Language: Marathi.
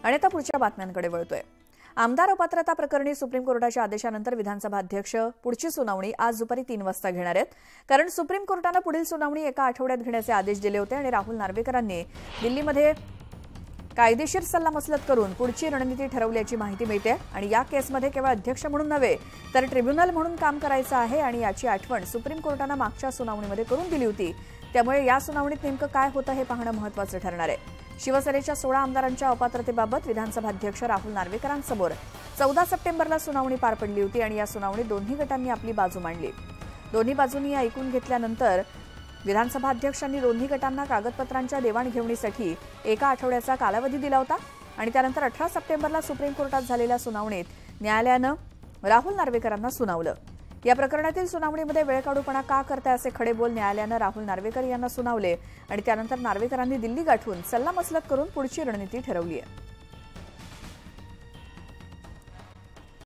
आणि आता पुढच्या बातम्यांकडे वळतोय। आमदार अपात्रता प्रकरणी सुप्रीम कोर्टाच्या आदेशानंतर विधानसभा अध्यक्ष पुढची सुनावणी आज दुपारी 3 वाजता घेणार आहेत। कारण सुप्रीम कोर्टाने पुढील सुनावणी एका आठवड्यात घेण्याचे आदेश दिले होते आणि राहुल नार्वेकरांनी दिल्लीमध्ये कायदेशीर सल्लामसलत करून पुढची रणनीती ठरवल्याची माहिती मिळते आणि या केसमध्ये केवळ अध्यक्ष म्हणून नव्हे तर ट्रिब्युनल म्हणून काम करायचं आहे आणि याची आठवण सुप्रीम कोर्टाने मागच्या सुनावणीमध्ये करून दिली होती। त्यामुळे या सुनावणीत नेमकं काय होतं हे पाहणं महत्त्वाचं ठरणार आहे। शिवसेनेच्या 16 आमदारांच्या अपात्रतेबाबत विधानसभा अध्यक्ष राहुल नार्वेकरांसमोर 14 सप्टेंबरला सुनावणी पार पडली होती आणि या सुनावणीत दोन्ही गटांनी आपली बाजू मांडली। दोन्ही बाजूंनी ऐकून घेतल्यानंतर विधानसभा अध्यक्षांनी दोन्ही गटांना कागदपत्रांच्या देवाणघेवणीसाठी एका आठवड्याचा कालावधी दिला होता आणि त्यानंतर 18 सप्टेंबरला सुप्रीम कोर्टात झालेल्या सुनावणीत न्यायालयानं राहुल नार्वेकरांना सुनावलं। या प्रकरणातील सुनावणीमध्ये वेळकाढूपणा का करताय असे खडे बोल न्यायालयानं राहुल नार्वेकर यांना सुनावले आणि त्यानंतर नार्वेकरांनी दिल्ली गाठून सल्लामसलत करून पुढची रणनीती ठरवली आहे।